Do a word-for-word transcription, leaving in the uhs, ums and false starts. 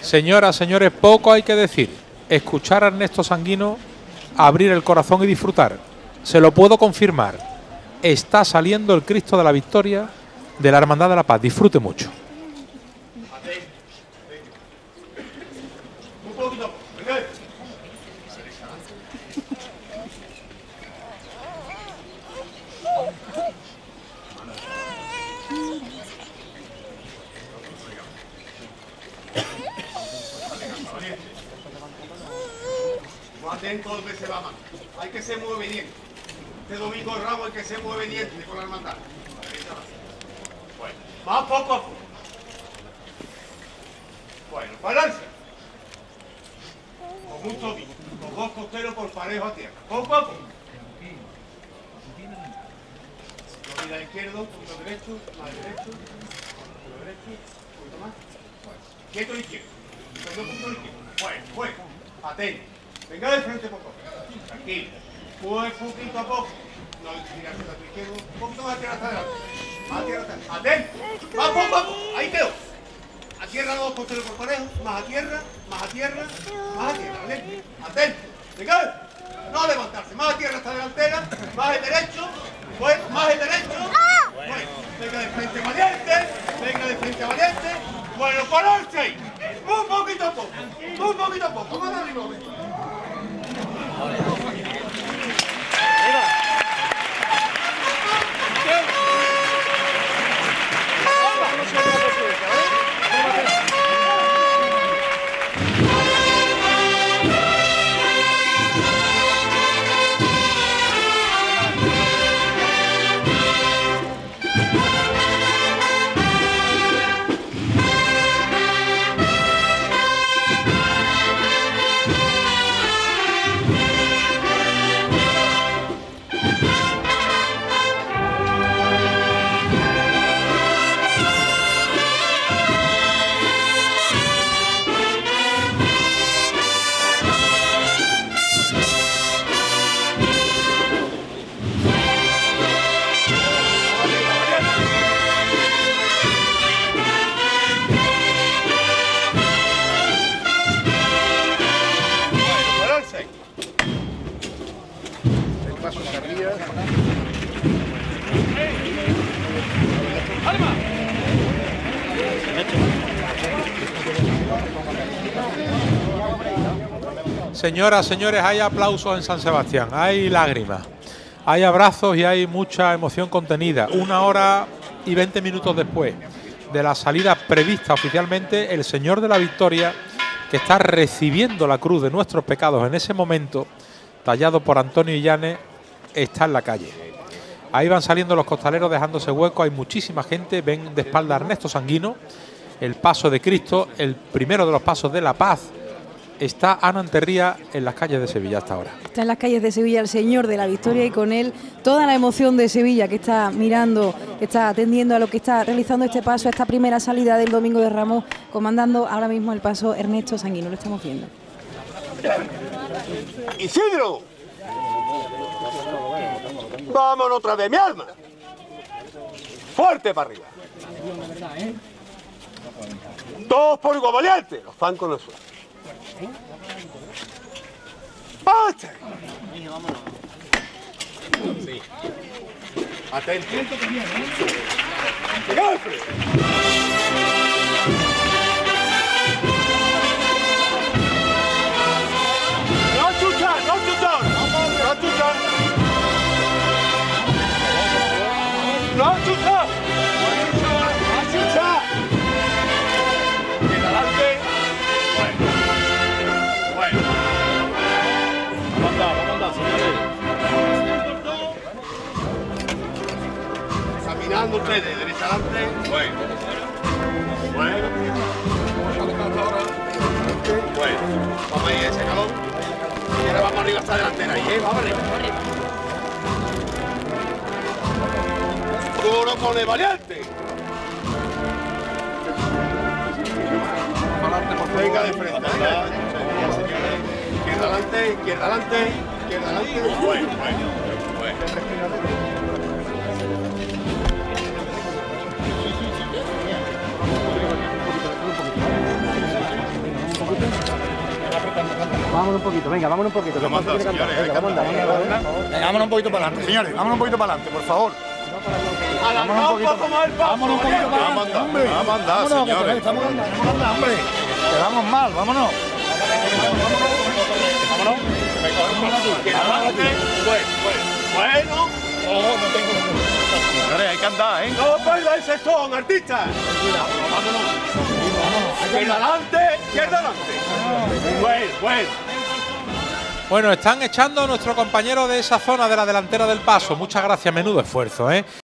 Señoras, señores, poco hay que decir. Escuchar a Ernesto Sanguino, abrir el corazón y disfrutar. Se lo puedo confirmar. Está saliendo el Cristo de la Victoria de la Hermandad de la Paz. Disfrute mucho. Atento donde se va, man. Hay que ser muy obediente. Este domingo de Ramos hay que ser muy obediente con la hermandad. Bueno, más poco a poco. Bueno, pararse. Con un tobillo, con dos costeros por parejo a tierra. Poco a poco. Mira izquierdo, punto derecho, más derecho, punto derecho, punto más. Quieto izquierdo. Punto punto izquierdo. Bueno, bueno, atento. Venga de frente poco. Tranquilo. Muy poquito a poco. No tiras hacia tu izquierdo. Un poquito más a tierra hasta adelante. Más a tierra hasta adelante. Atento. Más poco a poco. Ahí quedó. A tierra dos costeros por parejo. Más a tierra. Más a tierra. Más a tierra. Atento. Atento. Venga. No levantarse. Más a tierra hasta delantera. Más el derecho. Bueno, más el derecho. Bueno. Venga de frente valiente. Venga de frente valiente. Bueno, pararse ahí. Un poquito a poco. Un poquito a poco. Más arriba. Señoras, señores, hay aplausos en San Sebastián, hay lágrimas, hay abrazos y hay mucha emoción contenida. Una hora y veinte minutos después de la salida prevista oficialmente, el Señor de la Victoria, que está recibiendo la cruz de nuestros pecados en ese momento, tallado por Antonio Illanes, está en la calle. Ahí van saliendo los costaleros dejándose hueco, hay muchísima gente, ven de espalda a Ernesto Sanguino, el paso de Cristo, el primero de los pasos de la paz. Está Ana Anterría en las calles de Sevilla hasta ahora. Está en las calles de Sevilla el Señor de la Victoria y con él toda la emoción de Sevilla, que está mirando, que está atendiendo a lo que está realizando este paso, a esta primera salida del Domingo de Ramos, comandando ahora mismo el paso Ernesto Sanguino. Lo estamos viendo. ¡Isidro! ¡Vámonos otra vez, mi alma! ¡Fuerte para arriba! Todos por igual valiente, los zancos no suenan. ¡Bate! Sí. Atento. No chuchar, no chuchar. No chuchar. No chuchar. No chuchar. Adelante. Bueno. Vamos a andar, vamos a andar, señores. Caminando ustedes, derecha adelante. Bueno. Bueno. Bueno. Vamos a ir a ese calor. Y ahora vamos arriba hasta delantera. Ahí, ¿eh? Vamos arriba. Duro con el valiente. Venga de frente. Izquierda adelante, izquierda adelante, izquierda adelante. Bueno, bueno, bueno. Vámonos un poquito, venga, vámonos un poquito. Vamos a andar, señores, hay que andar. Venga, vámonos un poquito para adelante, señores. Vámonos un poquito para adelante, por favor. Alargado un poco más el paso. Vámonos un poquito para Vamos a adelante, andar, hombre. vamos a andar, Vámonos, que señores. estamos andando, vamos a andar, hombre. Quedamos mal, vámonos. Vámonos. Bueno. Oh, no tengo. Señores, hay que andar, ¿eh? No perdáis el son, artistas. Vámonos. Izquierda adelante, izquierda adelante. Bueno, bueno. Bueno, están echando a nuestro compañero de esa zona de la delantera del paso. Muchas gracias, menudo esfuerzo, ¿eh?